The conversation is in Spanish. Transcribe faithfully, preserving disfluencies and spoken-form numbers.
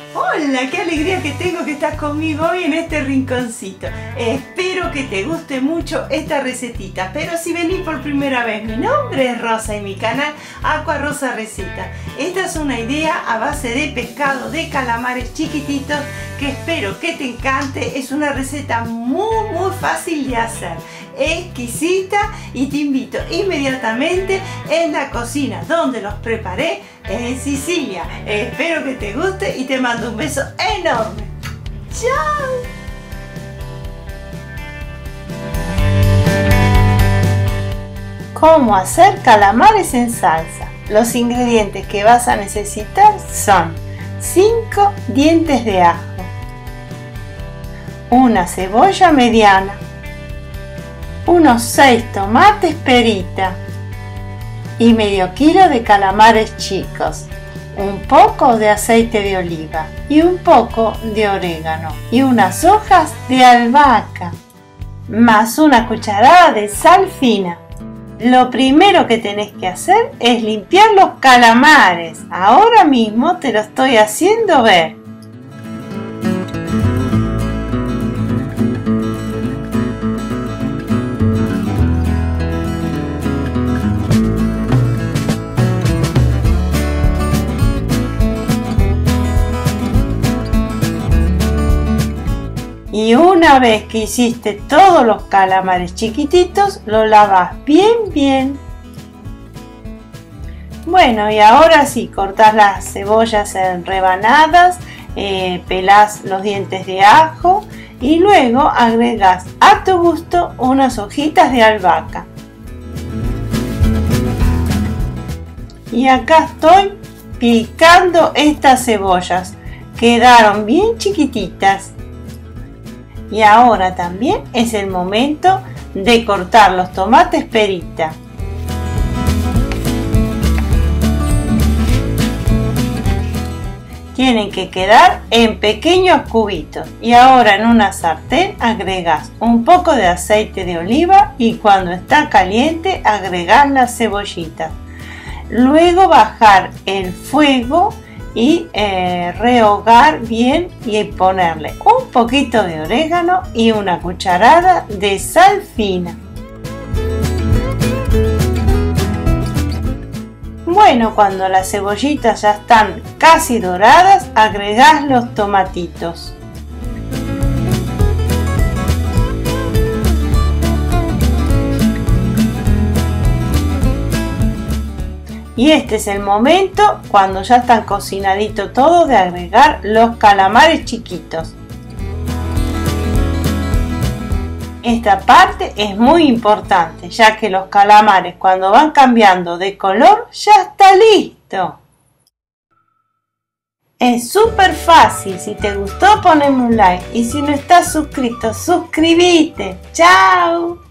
Hola, qué alegría que tengo que estás conmigo hoy en este rinconcito. Espero que te guste mucho esta recetita, pero si venís por primera vez, mi nombre es Rosa y mi canal Aqua Rosa Receta. Esta es una idea a base de pescado, de calamares chiquititos, que espero que te encante. Es una receta muy muy fácil de hacer, exquisita, y te invito inmediatamente en la cocina donde los preparé en Sicilia. Espero que te guste y te mando un beso enorme. ¡Chao! ¿Cómo hacer calamares en salsa? Los ingredientes que vas a necesitar son cinco dientes de ajo, una cebolla mediana, unos seis tomates perita y medio kilo de calamares chicos, un poco de aceite de oliva y un poco de orégano y unas hojas de albahaca, más una cucharada de sal fina. Lo primero que tenés que hacer es limpiar los calamares. Ahora mismo te lo estoy haciendo ver. Y una vez que hiciste todos los calamares chiquititos, lo lavas bien bien. Bueno, y ahora sí, cortás las cebollas en rebanadas, eh, pelás los dientes de ajo y luego agregás a tu gusto unas hojitas de albahaca. Y acá estoy picando estas cebollas, quedaron bien chiquititas. Y ahora también es el momento de cortar los tomates perita. Tienen que quedar en pequeños cubitos. Y ahora en una sartén agregas un poco de aceite de oliva y cuando está caliente agregas las cebollitas. Luego bajar el fuego y eh, rehogar bien y ponerle un poquito de orégano y una cucharada de sal fina. Bueno, cuando las cebollitas ya están casi doradas, agregás los tomatitos. Y este es el momento, cuando ya están cocinadito todo, de agregar los calamares chiquitos. Esta parte es muy importante, ya que los calamares cuando van cambiando de color ya está listo. Es súper fácil. Si te gustó, poneme un like y si no estás suscrito, suscríbete. ¡Chao!